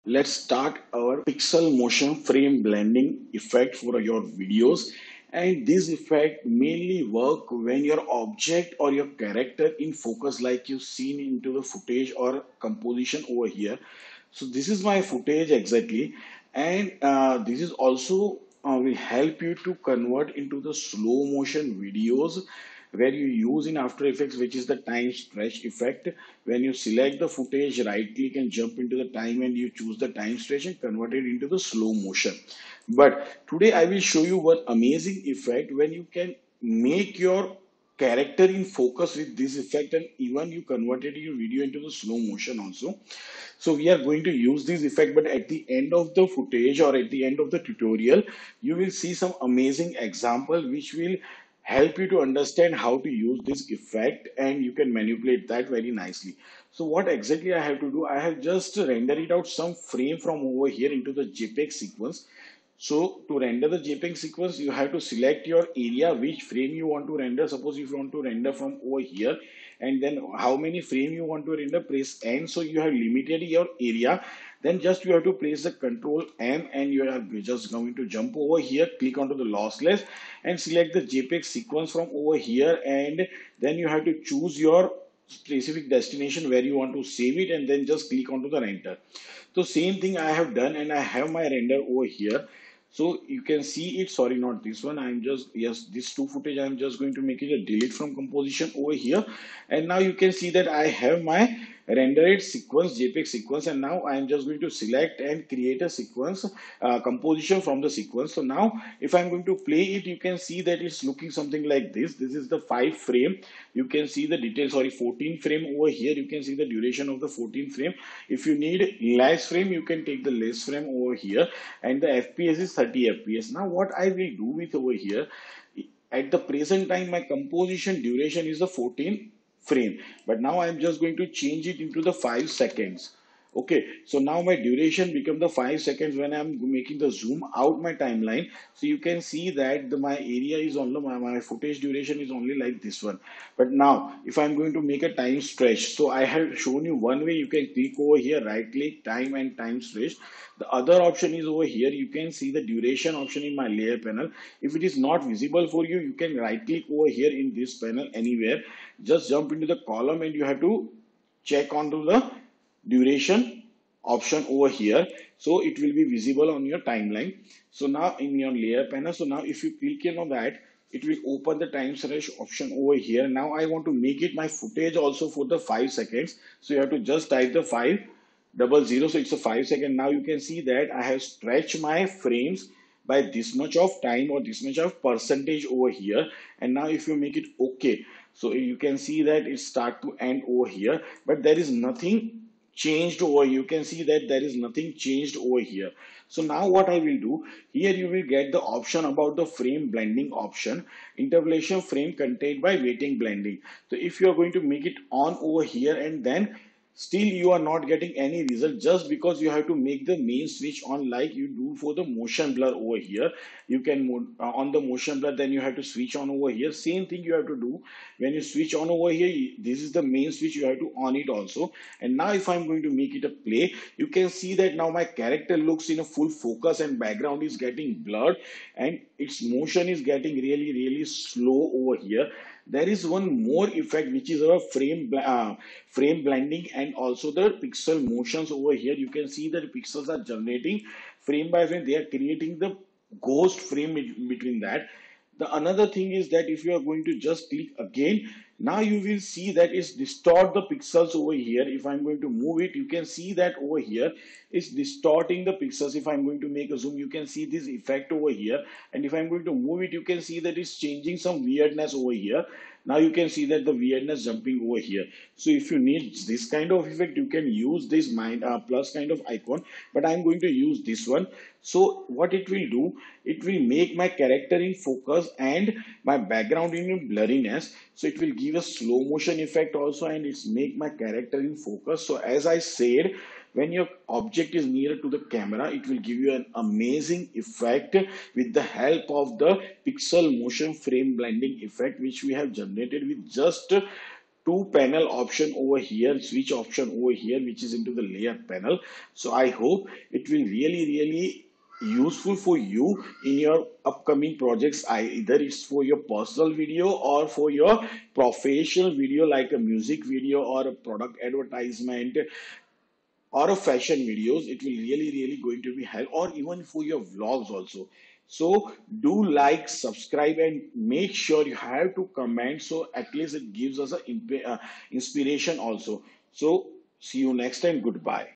let's start our pixel motion frame blending effect for your videos. And this effect mainly work when your object or your character in focus, like you've seen into the footage or composition over here. So this is my footage exactly, and this is also will help you to convert into the slow motion videos where you use in After Effects, which is the time stretch effect. When you select the footage, right click and jump into the time, and you choose the time stretch and convert it into the slow motion. But today I will show you one amazing effect when you can make your character in focus with this effect, and even you converted your video into the slow motion also. So we are going to use this effect, but at the end of the footage or at the end of the tutorial, you will see some amazing example which will help you to understand how to use this effect, and you can manipulate that very nicely. So what exactly I have to do, I have just rendered out some frame from over here into the JPEG sequence. So to render the JPEG sequence, you have to select your area, which frame you want to render. Suppose if you want to render from over here, and then how many frame you want to render, press N. So you have limited your area. Then just you have to press the Control M, and you are just going to jump over here, click onto the lossless, and select the JPEG sequence from over here. And then you have to choose your specific destination where you want to save it, and then just click onto the render. So same thing I have done, and I have my render over here. So you can see it, sorry, not this one. I'm just, yes, this two footage, I'm just going to make it a delete from composition over here. And now you can see that I have my rendered sequence, JPEG sequence. And now I'm just going to select and create a sequence, composition from the sequence. So now if I'm going to play it, you can see that it's looking something like this. This is the 5 frame. You can see the details, sorry, 14 frame over here. You can see the duration of the 14 frame. If you need less frame, you can take the less frame over here, and the FPS is 30 FPS. Now what I will do with over here, at the present time my composition duration is the 14 frame, but now I'm just going to change it into the 5 seconds. Okay, so now my duration become the 5 seconds when I'm making the zoom out my timeline. So you can see that my area is only, my footage duration is only like this one. But now if I'm going to make a time stretch, so I have shown you one way. You can click over here, right click, time and time stretch. The other option is over here. You can see the duration option in my layer panel. If it is not visible for you, you can right click over here in this panel anywhere. Just jump into the column, and you have to check onto the duration option over here, so it will be visible on your timeline. So now in your layer panel, so now if you click on that, it will open the time stretch option over here. Now I want to make it my footage also for the 5 seconds. So you have to just type the 500, so it's a 5 second. Now you can see that I have stretched my frames by this much of time or this much of percentage over here. And now if you make it okay, so you can see that it start to end over here, but there is nothing changed over. You can see that there is nothing changed over here. So now what I will do, here you will get the option about the frame blending option, interpolation frame contained by weighting blending. So if you are going to make it on over here, and then still you are not getting any result, just because you have to make the main switch on like you do for the motion blur over here. You can on the motion blur, then you have to switch on over here. Same thing you have to do when you switch on over here. This is the main switch, you have to on it also. And now if I'm going to make it a play, you can see that now my character looks in a full focus, and background is getting blurred, and its motion is getting really slow over here. There is one more effect, which is our frame blending and also the pixel motions over here. You can see that pixels are generating frame by frame. They are creating the ghost frame between that. The another thing is that if you are going to just click again, now you will see that it's distort the pixels over here. If I'm going to move it, you can see that over here it's distorting the pixels. If I'm going to make a zoom, you can see this effect over here. And if I'm going to move it, you can see that it's changing some weirdness over here. Now you can see that the weirdness jumping over here. So if you need this kind of effect, you can use this plus kind of icon, but I'm going to use this one. So what it will do, it will make my character in focus and my background in blurriness. So it will give a slow motion effect also, and it's make my character in focus. So as I said, when your object is near to the camera, it will give you an amazing effect with the help of the pixel motion frame blending effect, which we have generated with just two panel option over here, switch option over here, which is into the layer panel. So I hope it will really useful for you in your upcoming projects. Either it's for your personal video or for your professional video, like a music video or a product advertisement or a fashion videos. It will really going to be help, or even for your vlogs also. So do like, subscribe, and make sure you have to comment, so at least it gives us a inspiration also. So see you next time. Goodbye.